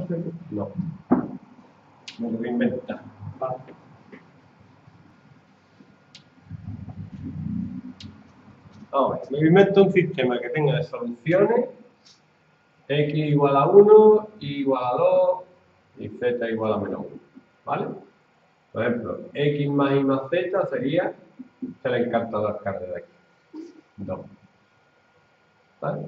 No. Me lo voy a inventar. Vale. Ahora, me invento un sistema que tenga de soluciones x igual a 1, y igual a 2 y z igual a menos 1. ¿Vale? Por ejemplo, x más y más z sería, se le encanta las cargas de aquí, 2. ¿Vale?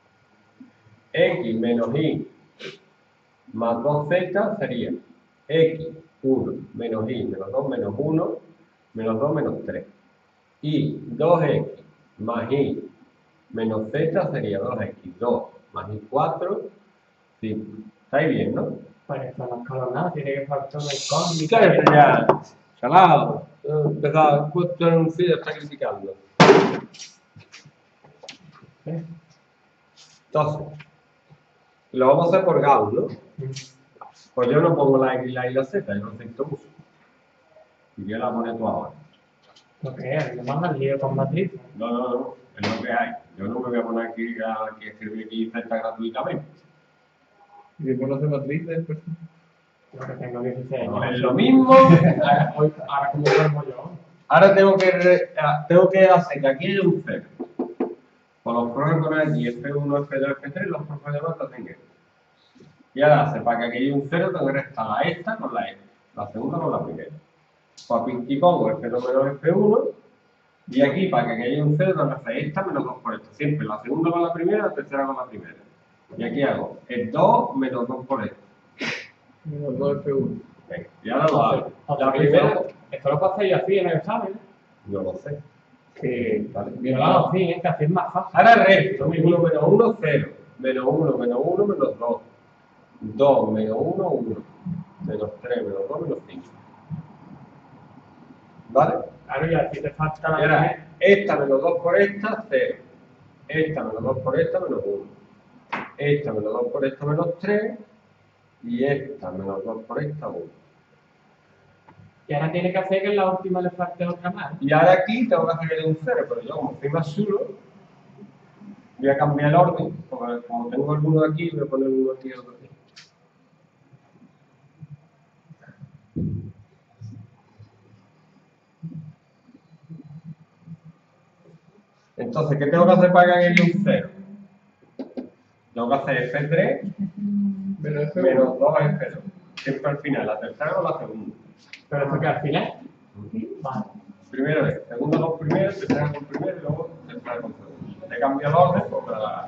X menos y más 2z sería x, 1, menos y, menos 2, menos 1, menos 2, menos 3. Y 2x más y menos z sería 2x, 2 más y 4, 5. ¿Estáis bien, no? Pues esto no es escalonado, tiene que faltar una incógnita. Claro, esto ya, salado. Empezado, puesto en un feed, está criticando. Entonces, lo vamos a hacer por Gauss, ¿no? Pues yo no pongo la X, la Y y la Z, yo no acepto uso. Y yo la pones tú ahora. Lo que es, lo más al lío con matrices. No, es lo que hay. Yo no me voy a poner aquí a escribir aquí Z gratuitamente. ¿Y después no hace matrices? Pues? Lo que tengo 16 No, años. es lo mismo. Ahora, ¿cómo duermo yo? Ahora tengo que hacer que aquí haya un 0. Con los pros de poner aquí F1, F2, F3, los pros de demás lo tengo. Y ahora hace para que aquí haya un 0, tengo que restar la esta con la esta, la segunda con la primera. Pues aquí pongo F2 menos F1, y aquí para que aquí haya un 0, tengo que hacer esta menos 2 por esta. Siempre la segunda con la primera, la tercera con la primera. Y aquí hago el 2 menos 2 por esta. Menos 2F1. Venga, y ahora lo hago. O sea, La que primera, esto lo puedo hacer yo así en el examen, ¿eh? no lo sé. Que Vale. bien, Claro, sí, es que así es más fácil. Ahora resto, 1 menos 1, 0. Menos 1, menos 1, menos 2. 2 menos 1, 1. Menos 3, menos 2, menos 5. ¿Vale? Claro, y aquí te falta Y la ahora, esta menos 2 por esta, 0. Esta menos 2 por esta, menos 1. Esta menos 2 por esta, menos 3. Y esta menos 2 por esta, 1. Y ahora tiene que hacer que en la última le falte otra más. Y ahora aquí tengo que hacer que dé un 0, pero yo como soy más chulo, voy a cambiar el orden, porque como tengo el 1 aquí, voy a poner el 1 aquí y el otro aquí. Entonces, ¿qué tengo que hacer para que haya un 0? Tengo que hacer F3 menos F1. menos 2F2. Siempre al final, la tercera o la segunda. Pero eso que al final. Vale. Primero es, segunda con primero, tercera con primero y luego tercera con segundo. Te cambio el orden porque la...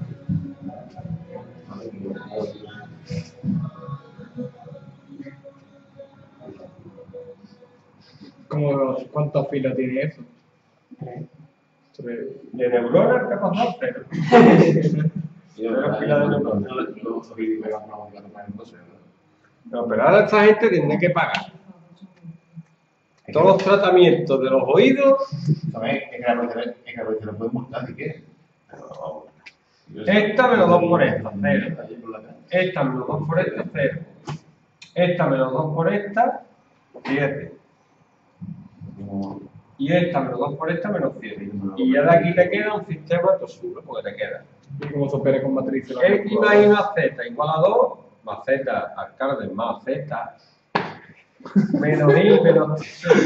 ¿Cuántas filas tiene eso? 3. De neuronas, ¿qué ha pasado? 0. No, pero ahora esta gente tiene que pagar todos los tratamientos de los oídos. ¿Sabes? Es que a veces lo pueden multar, ¿y qué? Esta menos 2 por esta, 0. Esta menos 2 por esta, 0. Esta menos 2 por esta, 7. Y esta menos 2 por esta, menos 7. Y ya de aquí te queda un sistema tosudo, porque te queda ¿Y cómo se opera con matrices? x más y más z igual a 2, más z, alcalde, más z, menos y, menos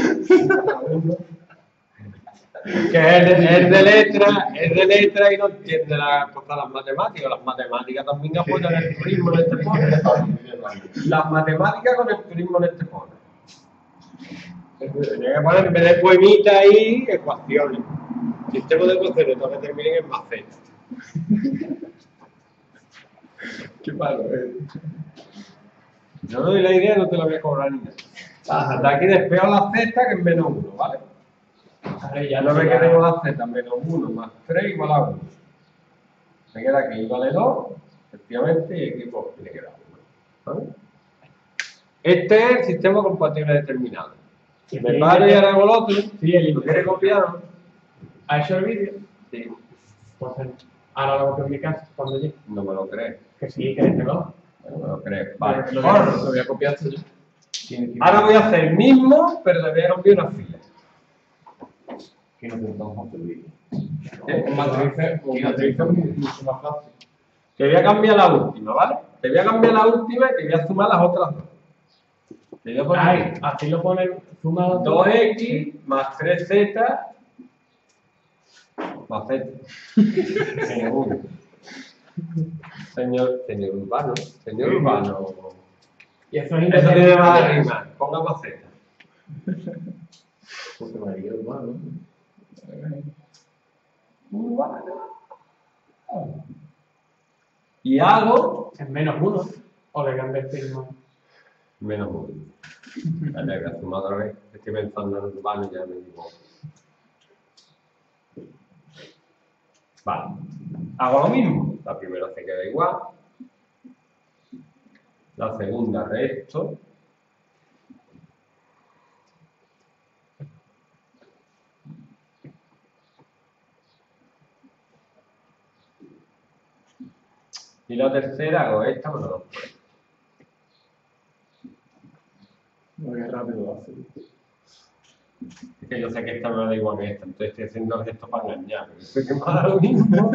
que es de letra y no entiende las cosas, las matemáticas. Las matemáticas también apoyan el turismo en este foro. Las matemáticas con el turismo en este foro. Tenía que poner en vez de poemita ahí, ecuaciones. Sistema de ecuaciones, todo que terminen en más z. Qué malo, Yo doy la idea, no te la voy a cobrar ni nada. De aquí despego la z, que es menos 1, ¿vale? Ahora ya No me quedemos la z menos 1 más 3 igual a 1. Me queda aquí igual a 2, efectivamente, y aquí pues tiene que dar 1. ¿Vale? Este es el sistema compatible determinado. Sí, Me paro y ahora hago el otro. Sí, ¿Lo quieres copiar? ¿ha hecho el vídeo? Sí. Pues ahora lo copio en mi casa cuando llegue. No me lo crees. Que sí, que no. No me lo crees. Vale. Lo voy a copiar yo. Ahora voy a hacer el mismo, pero le voy a cambiar una fila. ¿Qué no intentamos hacer el vídeo? Con matrices es mucho más fácil. Que voy a cambiar la última, ¿vale? te voy a cambiar la última y te voy a sumar las otras dos. Te voy a poner Ay, así lo pone sumado. 2x más 3z más z. Señor Urbano. Señor Urbano. Y eso es Eso tiene más indeterminado. rima. Ponga más z. José María Urbano. Y hago Es -1. O le cambié el signo. menos 1. Vale, voy a sumar otra vez. Estoy pensando en Urbano y ya me equivoco. Vale. Hago lo mismo. La primera se queda igual. La segunda resto. Y la tercera hago esta, pero no. No, qué rápido va a ser. Es que yo sé que esta me da igual que esta, entonces estoy haciendo esto para engañar. Yo sé que me da lo mismo.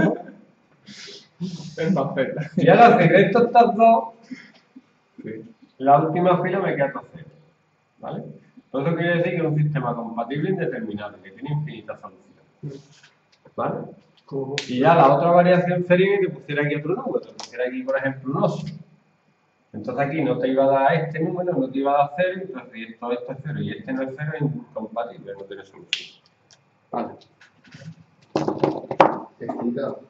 Es más feta. Y ahora si resto estas dos, Sí. la última fila me queda 0. ¿Vale? Todo eso quiere decir que es un sistema compatible indeterminado, que tiene infinitas soluciones. ¿Vale? Y ya la otra variación sería que te pusiera aquí otro número, te pusiera aquí, por ejemplo, un 8. Entonces aquí no te iba a dar este número, no te iba a dar 0, entonces si esto es 0 y este no es 0, es incompatible, no tiene solución. Vale. Excitado.